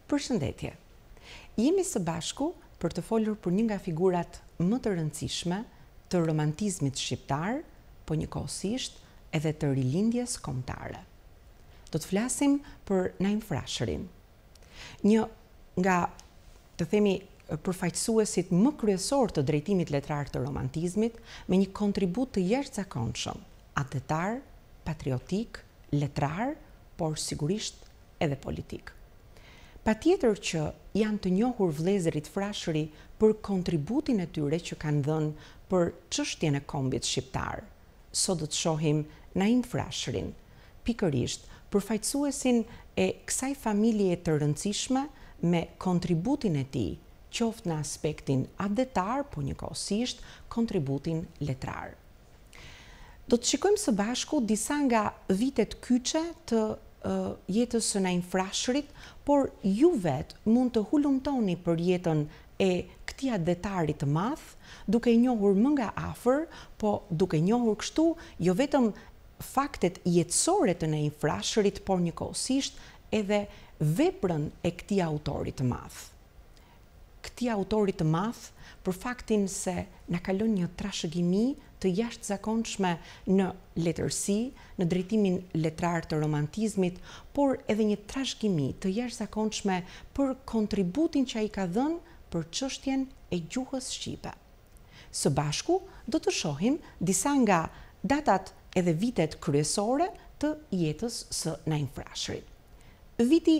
Përshëndetje. Jemi së bashku për të folur për një nga figurat më të rëndësishme të romantizmit shqiptar, po njëkohësisht edhe të rilindjes kombëtare. Do të flasim për Naim Frashërin, një nga, të themi, përfaqësuesit më kryesor të drejtimit letrar të romantizmit, me një kontribut të jashtëzakonshëm, atetar, patriotik, letrar, por sigurisht edhe politik. Patjetër që janë të njohur vëllezërit Frashëri për kontributin e tyre që kanë dhënë për çështjen e kombit shqiptar. Sot do të shohim Naim Frashërin, pikërisht përfaqësuesin e kësaj familje të rëndësishme me kontributin e tij, qoftë në aspektin adetar, po njëkohësisht kontributin letrar. Do të shikojmë së bashku disa nga vitet kyçe të jetës së Naim Frashërit, por ju vetë mund të hulumtoni për jetën e këtij adetarit të madh, duke i njohur më nga afër, po duke njohur kështu jo vetëm faktet jetësore të Naim Frashërit, por njëkohësisht edhe veprën e këtij autori të madh. Këtij autori të madh për faktin se na ka lënë një trashëgimi të jashtëzakonshme në letërsi, në drejtimin letrar të romantizmit, por edhe një trashëgimi të jashtëzakonshme për kontributin që ai ka dhënë për çështjen e gjuhës shqipe. Së bashku do të shohim disa nga datat edhe vitet kryesore të jetës së Naim Frashërit. Viti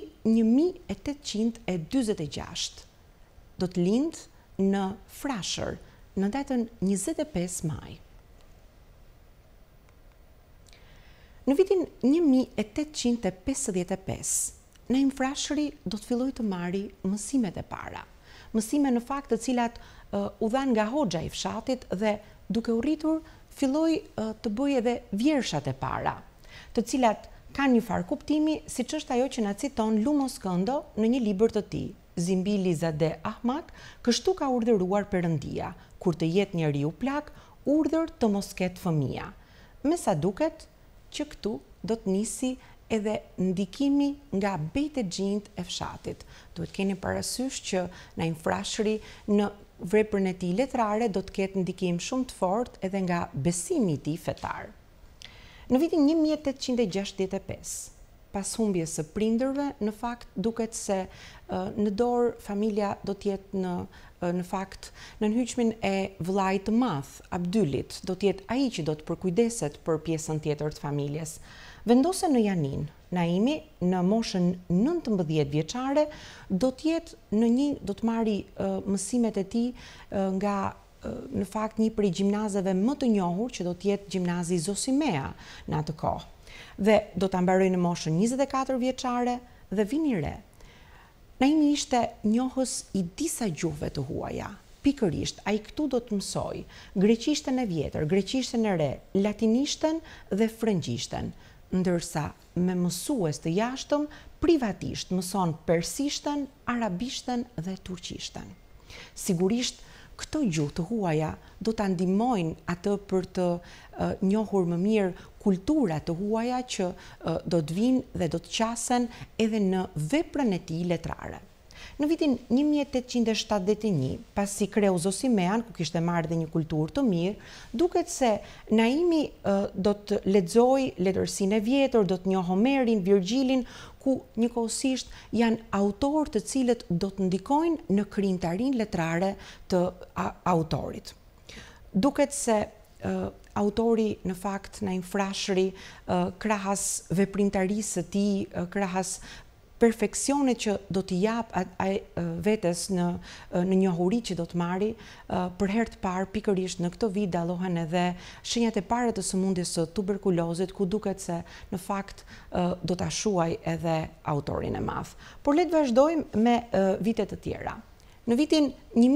1846 do të lindë në Frashër në datën 25 maj. Në vitin 1855, Naim Frashëri do të filloj të marri mësimet e para. Mësime në fakt të cilat u dhan nga hoxha i fshatit dhe duke u rritur filloi të bëjë edhe vjershat e para, të cilat kanë një farë kuptimi, siç është ajo që na citon Lumos Këndo në një libër të tij, Zimbili Zade Ahmak, kështu ka urdhëruar Perëndia, kur të jetë njeriu plak, urdhër të mos ketë fëmija. Me sa duket që këtu do të nisi edhe ndikimi nga bejt e gjinjt e fshatit. Duhet keni parasysh që Naim Frashëri në veprën e tij letrare do të ketë ndikim shumë të fortë edhe nga besimi i tij fetar. Në vitin 1865, pas humbjes së prindërve, në fakt duket se në dorë familja do të jetë në fakt në nënhyqmin e vëllait të madh, Abdylit, do të jetë ai që do të përkujdeset për pjesën tjetër të familjes. Vendosen në Janin, Naimi në moshën 19 vjeçare do të marri mësimet e tij nga në fakt një prej gjimnazeve më të njohur që do të jetë gjimnazi Zosimea në atë kohë. Dhe do ta mbaroj në moshën 24 vjeçare dhe vini re. Naimi ishte njohës i disa gjuhëve të huaja. Pikërisht, ai këtu do të mësoj greqishten e vjetër, greqishten e re, latinishten dhe frëngjishten, ndërsa me mësues të jashtëm privatisht mëson persishten, arabishten dhe turqishten. Sigurisht, këto gjuhë të huaja do ta ndihmojnë atë për të njohur më mirë kultura të huaja që do të vinë dhe do të qasen edhe në veprën e tij letrare. Në vitin 1871, pasi kreu Zosimean, ku kishte marrë dhe një kulturë të mirë, duket se Naimi do të lexojë letërsinë e vjetër, do të njohë Homerin, Virgjilin, ku njëkohësisht janë autorë të cilët do të ndikojnë në krijimtarinë letrare të autorit. Duket se autori në fakt Naim Frashëri krahas veprimtarisë së tij, krahas perfeksionit që do t'i jap vetes në njohuri që do të marri, për herë të parë pikërisht në këtë vit dallohen edhe shenjat e para të sëmundjes së tuberkulozit, ku duket se në fakt do ta shuaj edhe autorin e madh. Por le të vazhdojmë me vite të tjera. Në vitin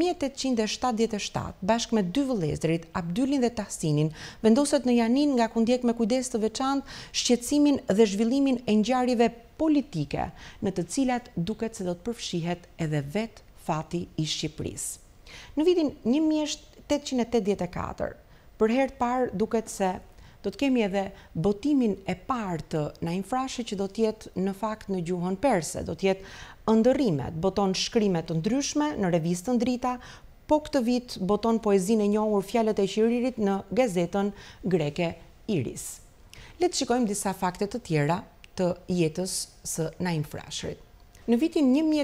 1877, bashkë me dy vëllezërit, Abdylin dhe Tahsinin, vendoset në Janin nga ku ndjek me kujdes të veçantë shqetësimin dhe zhvillimin e ngjarjeve politike, në të cilat duket se do të përfshihet edhe vetë fati i Shqipërisë. Në vitin 1884, për herë të parë duket se do të kemi edhe botimin e parë të Naim Frashërit që do të jetë në fakt në gjuhën perse, do të jetë ëndërrimet, boton shkrime të ndryshme në revistën Drita, po këtë vit boton poezinë e njohur Fjalët e Qiririt në gazetën greke Iris. Le të shikojmë disa fakte të tjera të jetës së Naim Frashërit. Në vitin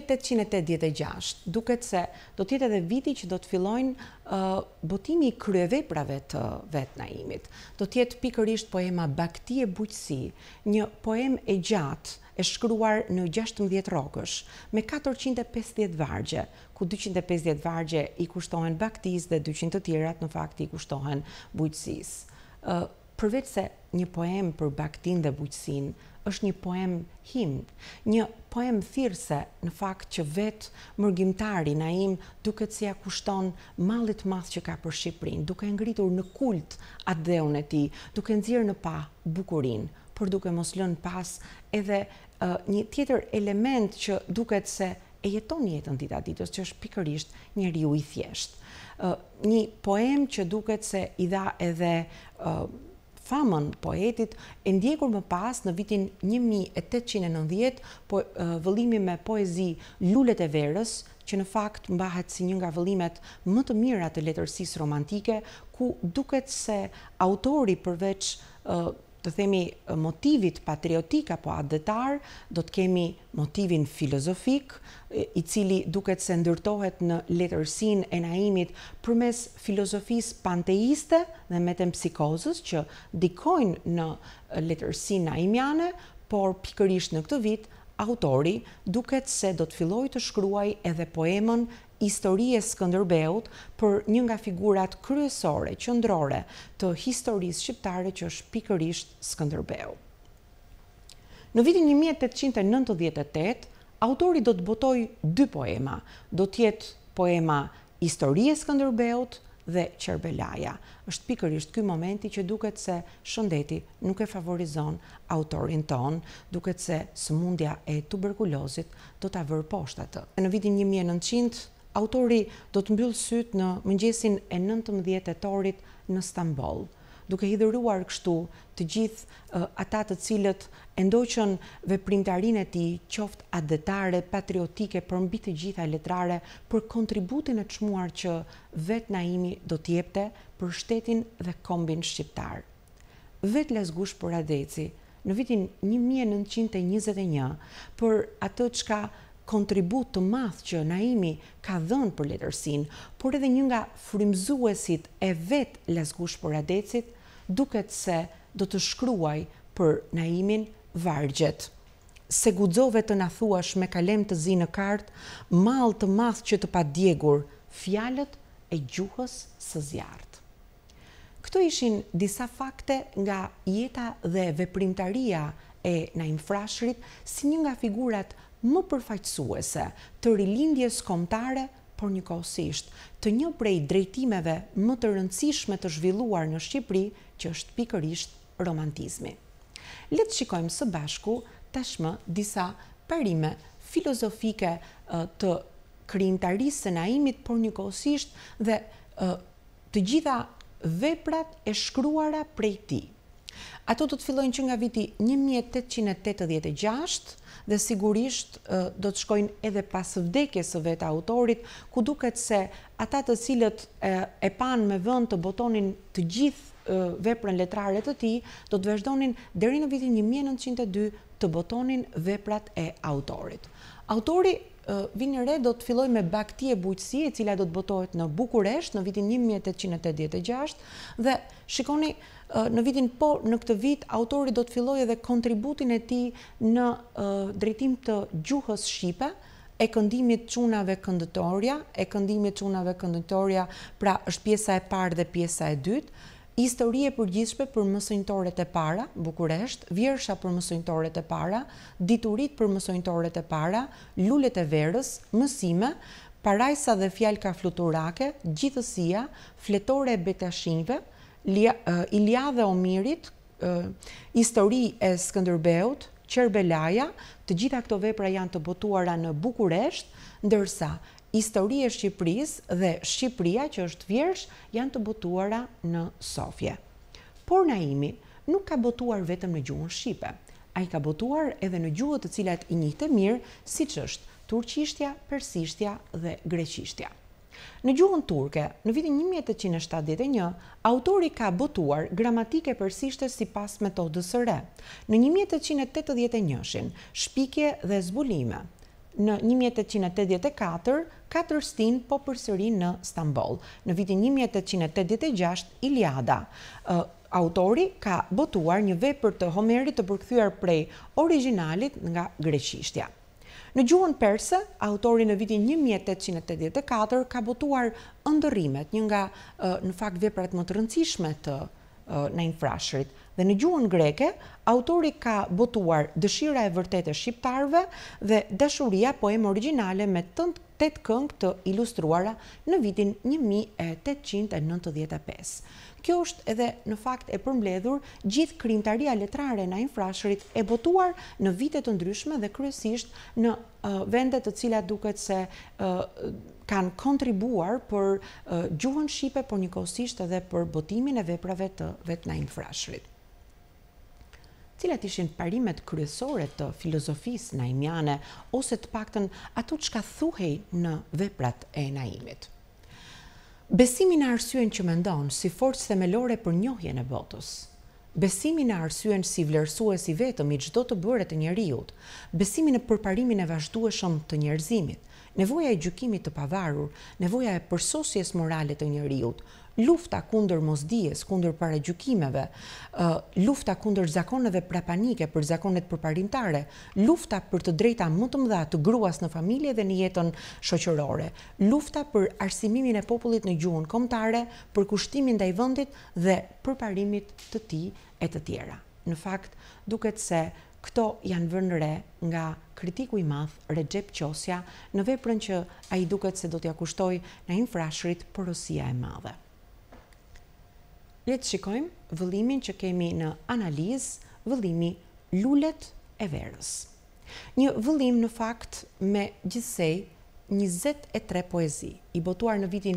1886, duket se do të jetë edhe viti që do të fillojnë botimi i kryeveprave të vet Naimit. Do të jetë pikërisht poema Bakti e Bujqësi, një poem e gjatë e shkruar në 16 rrogësh, me 450 vargje, ku 250 vargje i kushtohen baktis dhe 200 të tjerat në fakt i kushtohen bujqësisë. Përveç se një poem për baktin dhe bujqësin, është një poem himn, një poem thirrse në fakt që vetë mërgjimtari Naim duket si ja kushton mallit madh që ka për Shqipërinë, duke ngritur në kult atë dheun e tij, duke nxjerrë në pa bukurinë, por duke mos lënë pas edhe një tjetër element që duket se e jeton jetën dita ditës, që është pikërisht njeriu i thjeshtë. Një poem që duket se i dha edhe famën poetit, e ndjekur më pas në vitin 1890, vëllimi me poezi Lulet e verës, që në fakt mbahet si një nga vëllimet më të mira të letërsisë romantike, ku duket se autori përveç të themi motivit patriotik apo adetar, do të kemi motivin filozofik, i cili duket se ndërtohet në letërsinë e Naimit përmes filozofisë panteiste dhe metempsikozës që ndikojnë në letërsinë naimiane, por pikërisht në këtë vit autori duket se do të fillojë të shkruaj edhe poemën Historie Skënderbeut për një nga figurat kryesore, qendrore të historisë shqiptare që është pikërisht Skënderbeu. Në vitin 1898, autori do të botojë 2 poema. Do të jetë poema Historie Skënderbeut dhe Qerbelaja. Është pikërisht ky momenti që duket se shëndeti nuk e favorizon autorin ton, duket se sëmundja e tuberkulozit do ta vërë poshtë atë. Në vitin 1900 autori do të mbyll sytë në mëngjesin e 19 tetorit në Stamboll, duke hidhëruar kështu të gjithë ata të cilët e ndoqën veprimtarinë e tij, qoftë adetare, patriotike, për mbi të gjitha letrare, për kontributin e çmuar që vet Naimi do të jepte për shtetin dhe kombin shqiptar. Vet Lezgush Poradeci, në vitin 1921, për atë çka kontribut të madh që Naimi ka dhënë për letërsinë, por edhe një nga frymëzuesit e vet Lezgush Poradecit, duket se do të shkruaj për Naimin vargjet. Se guxove të na thuash me kalem të zi në kart, mall të madh që të padjegur, fjalët e gjuhës së zjarrt. Këto ishin disa fakte nga jeta dhe veprimtaria e Naim Frashërit si një nga figurat më përfaqësuese të rilindjes kombëtare, por njëkohësisht të një prej drejtimeve më të rëndësishme të zhvilluar në Shqipëri, që është pikërisht romantizmi. Le të shikojmë së bashku tashmë disa parime filozofike të krijimtarisë së Naimit, por njëkohësisht dhe të gjitha veprat e shkruara prej tij. Ato do të fillojnë që nga viti 1886 dhe sigurisht do të shkojnë edhe pas vdekjes së vet autorit, ku duket se ata të cilët e panë me vënd të botonin të gjithë veprën letrare të tij, do të vazhdonin deri në vitin 1902 të botonin veprat e autorit. Autori vini re do të filloj me Bakti e Bujqësi, e cila do të botohet në Bukuresht në vitin 1886 dhe shikoni në vitin në këtë vit autori do të filloj edhe kontributin e tij në drejtim të gjuhës shqipe, e këndimit çunave këndëtorja, pra është pjesa e parë dhe pjesa e dytë, Histori e përgjithshme për mësonjtoret e para, Bukuresht, Vjersha për mësonjtoret e para, Diturit për mësonjtoret e para, Lulet e verës, Mësime, Parajsa dhe fjalka fluturake, Gjithësia, Fletore e betashinjve, Iliadha e Omirit, Histori e Skënderbeut, Qerbelaja, të gjitha këto vepra janë të botuara në Bukuresht, ndërsa Histori e Shqipërisë dhe Shqipëria, që është Vjersh, janë të botuara në Sofje. Por Naimi nuk ka botuar vetëm në gjuhën shqipe. Ai ka botuar edhe në gjuhët të cilat i njihte mirë, siç është turqishtja, persishtja dhe greqishtja. Në gjuhën turke, në vitin 1871, autori ka botuar gramatike persishte sipas metodës së re. Në 1881, shpikje dhe zbulime. Në 1884, 4 stin po përsërin në Stamboll. Në vitin 1886, Iliada. Autori ka botuar një vepër të Homerit të përkthyer prej originalit nga greqishtja. Në gjuhën perse, autori në vitin 1884 ka botuar ëndërrimet, një nga në fakt veprat më të rëndësishme të Naim Frashërit. Dhe në gjuhën greke, autori ka botuar Dëshira e vërtetë e shqiptarëve dhe Dashuria, poemë origjinale me 8 këngë të ilustruara në vitin 1895. Kjo është edhe në fakt e përmbledhur gjithë krijimtaria letrare e Naim Frashërit e botuar në vite të ndryshme dhe kryesisht në vende të cilat duket se kanë kontribuar për gjuhën shqipe, por njëkohësisht edhe për botimin e veprave të vet Naim Frashërit. Cilat ishin parimet kryesore të filozofisë naimiane ose të paktën ato çka thuhej në veprat e Naimit? Besimi në arsyen që mendon si forcë themelore për njohjen e botës. Besimi në arsyen si vlerësues i vetëm i çdo të bëre të njeriut. Besimi në përparimin e vazhdueshëm të njerëzimit. Nevoja e gjykimit të pavarur, nevoja e përsosjes morale të njeriut, lufta kundër mosdijes, kundër paragjykimeve, lufta kundër zakoneve prapanike për zakonet përparimtare, lufta për të drejta më të mëdha të gruas në familje dhe në jetën shoqërore, lufta për arsimimin e popullit në gjuhën kombëtare, për kushtimin ndaj vendit dhe përparimit të tij e të tjera. Në fakt, duket se këto janë vënë re nga kritiku i madh Recep Qosja në veprën që ai duket se do t'ia kushtoj Naim Frashërit porosia e madhe. Le të shikojmë vëllimin që kemi në analizë, vëllimi Lulet e verës. Një vëllim në fakt me gjithsej 23 poezi, i botuar në vitin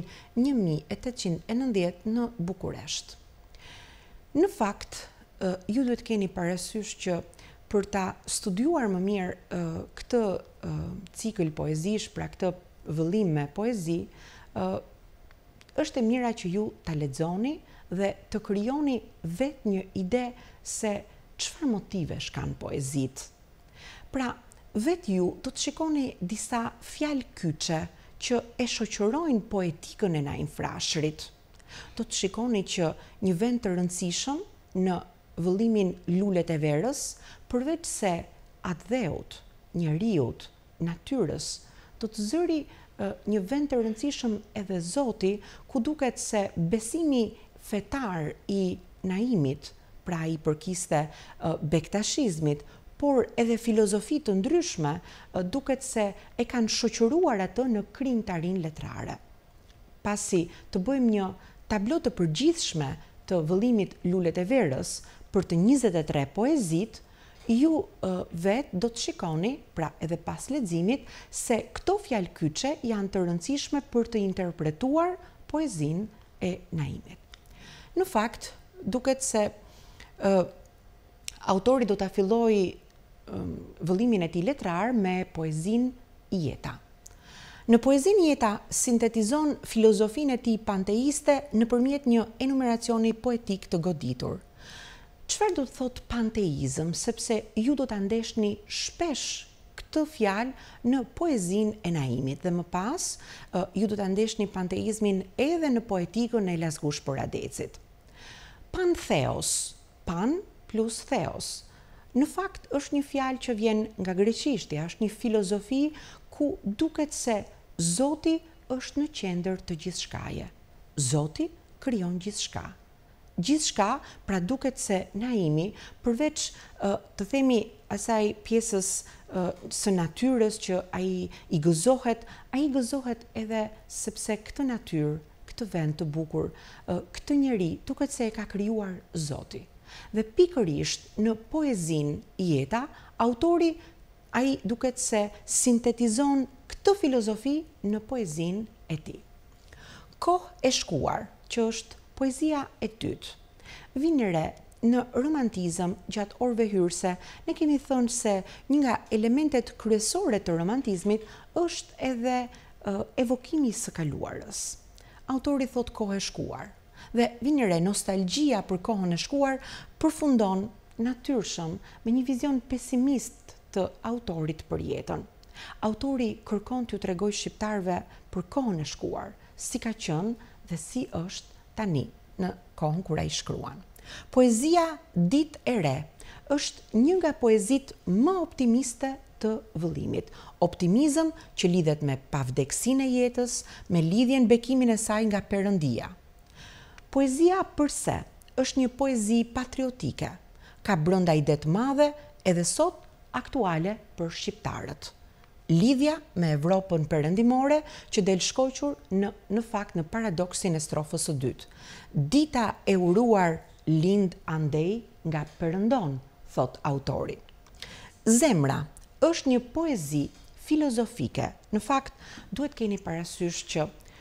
1890 në Bukuresht. Në fakt, ju duhet keni parasysh që për ta studiuar më mirë këtë cikël poezish, pra këtë vëllim me poezi, është e mira që ju ta lexoni dhe të krijoni vetë një ide se çfarë motivesh kanë poezitë. Pra, vetë ju do të shikoni disa fjalë kyçe që e shoqërojnë poetikën e Naim Frashërit. Do të shikoni që një vend të rëndësishëm në vëllimin Lulet e verës, përveç se atdheut, njeriut, natyrës, do të zëri një vend të rëndësishëm edhe Zoti, ku duket se besimi fetar i Naimit, pra i përkiste bektashizmit, por edhe filozofi të ndryshme, duket se e kanë shoqëruar atë në krijimtarinë letrare. Pasi të bëjmë një tablo të përgjithshme të vëllimit Lulet e verës për të 23 poezit, ju vetë do të shikoni, pra edhe pas leximit, se këto fjalë kyçe janë të rëndësishme për të interpretuar poezinë e Naimit. Në fakt, duket se autori do ta fillojë vëllimin e tij letrar me poezinë Jeta. Në poezinë Jeta sintetizon filozofinë e tij panteiste nëpërmjet një enumeracioni poetik të goditur. Çfarë do të thotë panteizëm, sepse ju do ta ndeshni shpesh këtë fjalë në poezinë e Naimit dhe më pas ju do ta ndeshni panteizmin edhe në poetikën e Lazgush Poradecit. Pantheos, pan plus theos. Në fakt është një fjalë që vjen nga greqishtja, është një filozofi ku duket se Zoti është në qendër të gjithçkaje. Zoti krijon gjithçka. Gjithçka, pra duket se Naimi, përveç të themi asaj pjesës së natyrës që ai i gëzohet edhe sepse këtë natyrë, këtë vend të bukur, këtë njeri, duket se e ka krijuar Zoti. Dhe pikërisht në poezinë Jeta, autori ai duket se sintetizon këtë filozofi në poezinë e tij. Kohë e shkuar, që është poezia e dytë. Vini re, në romantizëm, gjatë orëve hyrëse, ne kemi thënë se një nga elementet kryesore të romantizmit është edhe evokimi së kaluarës. Autori thot kohë e shkuar. Dhe vini re, nostalgjia për kohën e shkuar përfundon natyrshëm me një vizion pesimist të autorit për jetën. Autori kërkon t'ju tregoj shqiptarëve për kohën e shkuar, si ka qenë dhe si është tani në kohën kur ai shkruan. Poezia Ditë e Re është një nga poezitë më optimiste të vëllimit. Optimizëm që lidhet me pavdekësinë e jetës, me lidhjen bekimin e saj nga Perëndia. Poezia përse është një poezi patriotike, ka brenda ide të madhe edhe sot aktuale për shqiptarët. Lidhja me Evropën perëndimore që del shkoqur në fakt në paradoksin e strofës së dytë. Dita e uruar lind andej nga Perëndon, thot autori. Zemra është një poezi filozofike. Në fakt, duhet keni parasysh që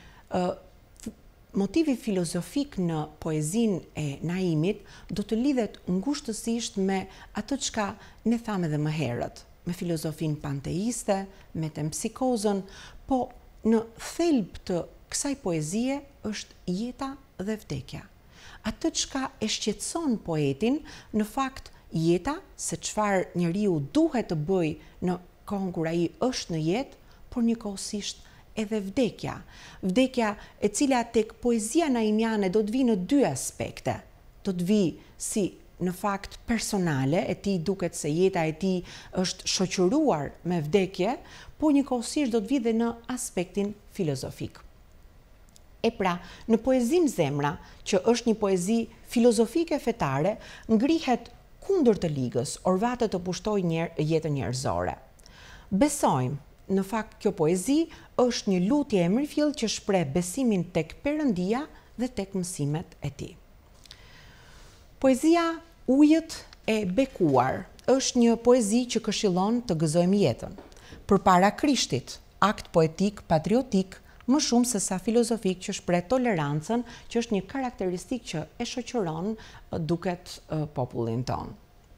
motivi filozofik në poezinë e Naimit do të lidhet ngushtësisht me atë çka ne thamë edhe më herët, me filozofinë panteiste, me metempsikozën, po në thelb të kësaj poezie është jeta dhe vdekja. Atë çka e shqetëson poetin, në fakt jeta, se çfarë njeriu duhet të bëjë në kohën kur ai është në jetë, por njëkohësisht edhe vdekja. Vdekja e cila tek poezia naimiane do të vi në dy aspekte. Do të vi si në fakt personale, e tij duket se jeta e tij është shoqëruar me vdekje, po njëkohësisht do të vi dhe në aspektin filozofik. E pra, në poezinë Zemra, që është një poezi filozofike fetare, ngrihet kundër të ligës, orvate të pushtojë jetën njerëzore. Besojmë, në fakt kjo poezi është një lutje e mirëfill që shpreh besimin tek Perëndia dhe tek mësimet e tij. Poezia Ujët e bekuar është një poezi që këshillon të gëzojmë jetën. Përpara Krishtit, akt poetik, patriotik, më shumë se sa filozofik që shpreh tolerancën, që është një karakteristikë që e shoqëron duket popullin ton.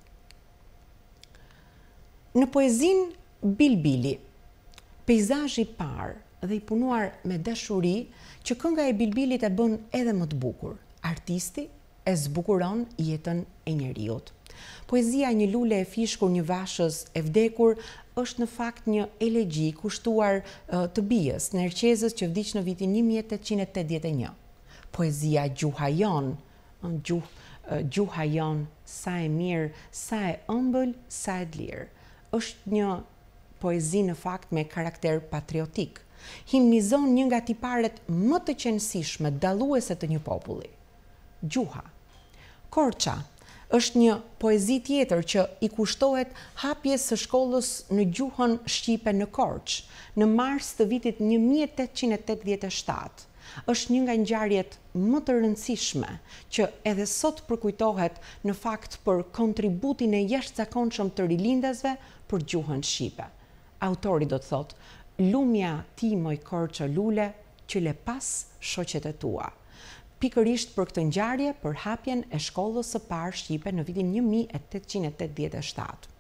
Në poezinë Bilbili, peizazhi i parë dhe i punuar me dashuri që kënga e Bilbilit e bën edhe më të bukur. Artisti e zbukuron jetën e njeriut. Poezia Një lule e fishkur një vashës e vdekur është në fakt një elegji kushtuar të bijës, Nerqezës që vdiq në vitin 1881. Poezia Gjuha jon, gjuha jon, sa e mirë, sa e ëmbël, sa e lirë. Është një poezi në fakt me karakter patriotik. Himnizon një nga tiparet më të qenësishme, dalluese të një populli. Gjuha. Korça është një poezi tjetër që i kushtohet hapjes së shkollës në gjuhën shqipe në Korçë, në mars të vitit 1887. Është një nga ngjarjet më të rëndësishme që edhe sot përkujtohet në fakt për kontributin e jashtëzakonshëm të rilindasve për gjuhën shqipe. Autori do të thotë: "Lumja ti moj Korçë lule, që le pas shoqet e tua." Pikërisht për këtë ngjarje, për hapjen e shkollës së parë shqipe në vitin 1887.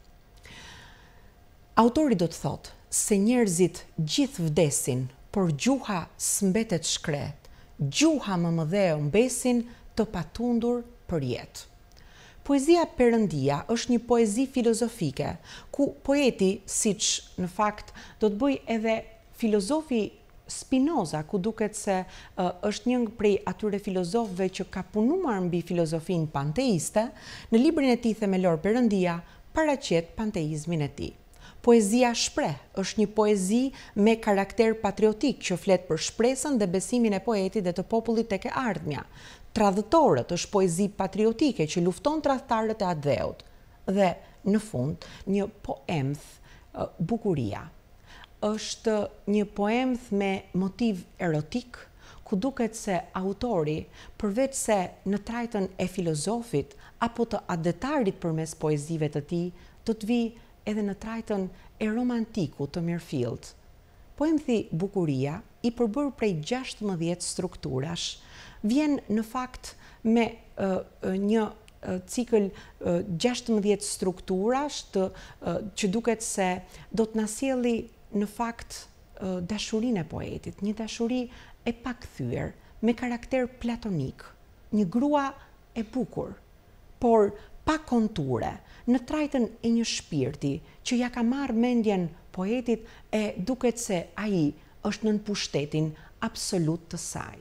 Autori do të thotë se njerëzit gjithë vdesin, por gjuha s'mbetet shkret, gjuha më mëdheu mbesin të patundur për jetë. Poezia Perëndia është një poezi filozofike, ku poeti, siç në fakt do të bëj edhe filozofi Spinoza, ku duket se është një prej atyre filozofëve që ka punuar mbi filozofinë panteiste, në librin e tij themelor Perëndia paraqet panteizmin e tij. Poezia Shpreh është një poezi me karakter patriotik që flet për shpresën dhe besimin e poetit dhe të popullit tek e ardhmja. Tradhtorët është poezi patriotike që lufton tradhtarët e atdheut. Dhe në fund, një poemth, Bukuria. Është një poemth me motiv erotik, ku duket se autori, përveç se në trajtën e filozofit apo të adetarit përmes poezive të tij, do të vi edhe në trajtën e romantiku të mirëfillt. Poemthi Bukuria i përbërë prej 16 strukturash, vjen në fakt me një cikël 16 strukturash që duket se do të na sjelli në fakt dashurinë e poetit, një dashuri e pakthyer, me karakter platonik, një grua e bukur, por pa konture, në trajtën e një shpirti që ja ka marrë mendjen poetit e duket se ai është nën pushtetin absolut të saj.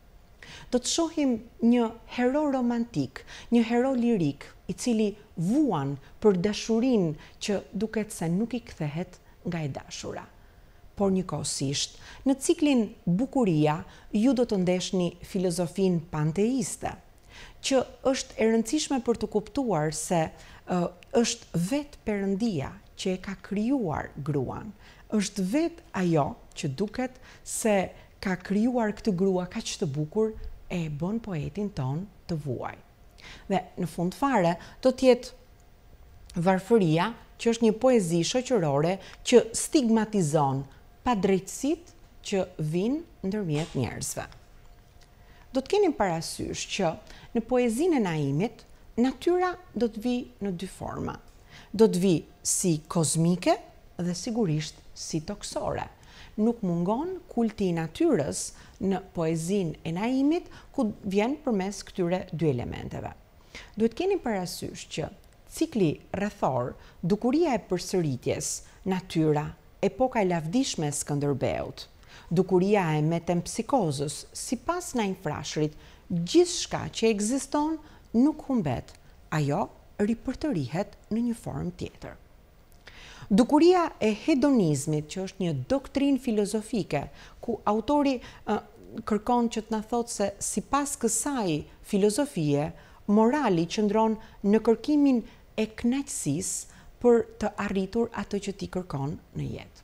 Do të shohim një hero romantik, një hero lirik, i cili vuan për dashurinë që duket se nuk i kthehet nga e dashura. Por njëkohësisht, në ciklin Bukuria, ju do të ndeshni filozofin panteiste, që është e rëndësishme për të kuptuar se është vetë Perëndia që e ka krijuar gruan, është vetë ajo që duket se ka krijuar këtë grua kaq të bukur e bën poetin ton të vuaj. Dhe në fund fare do të jetë Varfëria, që është një poezi shoqërore që stigmatizon padrejtësitë që vinë ndërmjet njerëzve. Do të keni parasysh që në poezinë e Naimit, natyra do të vi në dy forma. Do të vi si kozmike dhe sigurisht si toksore. Nuk mungon kulti i natyrës në poezinë e Naimit, ku vjen përmes këtyre dy elementeve. Duhet keni parasysh që cikli rrethor, dukuria e përsëritjes, natyra, epoka e lavdishme e Skënderbeut, dukuria e metempsikozës, sipas Naim Frashërit, gjithçka që ekziston nuk humbet, ajo ripërtërihet në një formë tjetër. Dukuria e hedonizmit, që është një doktrinë filozofike, ku autori kërkon që të na thotë se sipas kësaj filozofie, morali qëndron në kërkimin e kënaqësisë për të arritur atë që ti kërkon në jetë.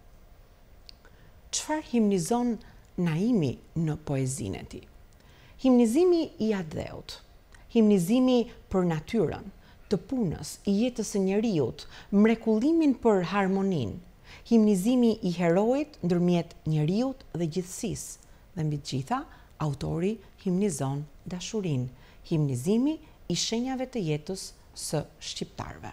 Çfarë himnizon Naimi në poezinë e tij? Himnizimi i atdheut, himnizimi për natyrën, të punës, i jetës së njeriut, mrekullimin për harmoninë, himnizimi i heroit ndërmjet njeriut dhe gjithësisë, dhe mbi të gjitha, autori himnizon dashurinë, himnizimi i shenjave të jetës së shqiptarëve.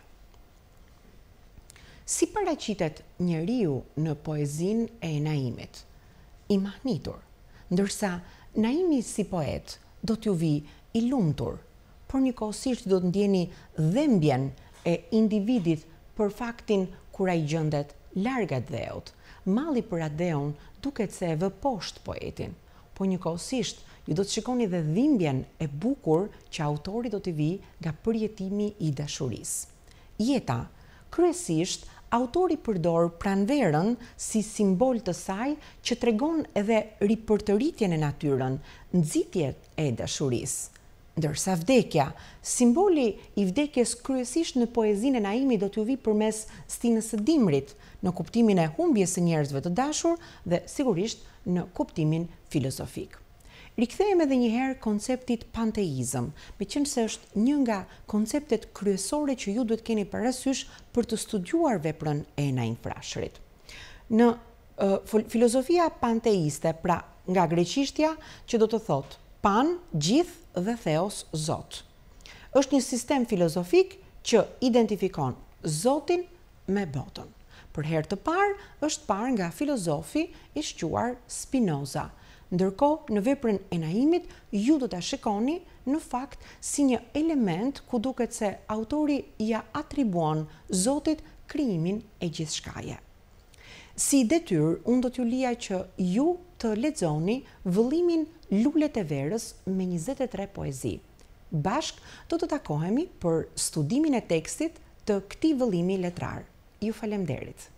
Si paraqitet njeriu në poezinë e Naimit? I mahnitur, ndërsa Naimi si poet do t'ju vi i lumtur, por njëkohësisht do të ndjeni dhembjen e individit për faktin kur ai gjendet larg atdheut. Malli për atdheun duket se e vë poshtë poetin, por njëkohësisht ju do të shikoni dhe dhimbjen e bukur që autori do t'i vi nga përjetimi i dashurisë. Jeta, kryesisht, autori përdor pranverën si simbol të saj që tregon edhe ripërtëritjen e natyrën, nxitjet e dashurisë. Ndërsa vdekja, simboli i vdekjes kryesisht në poezinë e Naimit do t'ju vi përmes stinës së dimrit, në kuptimin e humbjes së njerëzve të dashur dhe sigurisht në kuptimin filozofik. Rikthehem edhe një herë konceptit panteizëm, meqenëse se është një nga konceptet kryesore që ju duhet keni parasysh për të studiuar veprën e Naim Frashërit. Në filozofia panteiste, pra nga greqishtja që do të thotë pan, gjithë dhe theos, Zot. Është një sistem filozofik që identifikon Zotin me botën. Për herë të parë është parë nga filozofi i shquar Spinoza. Ndërkohë, në veprën e Naimit, ju do ta shikoni në fakt si një element ku duket se autori ja atribuon Zotit krijimin e gjithçkaje. Si detyrë, unë do t'ju lija që ju të lexoni vëllimin Lulet e verës me 23 poezi. Bashk do të takohemi për studimin e tekstit të këtij vëllimi letrar. Ju falemnderit.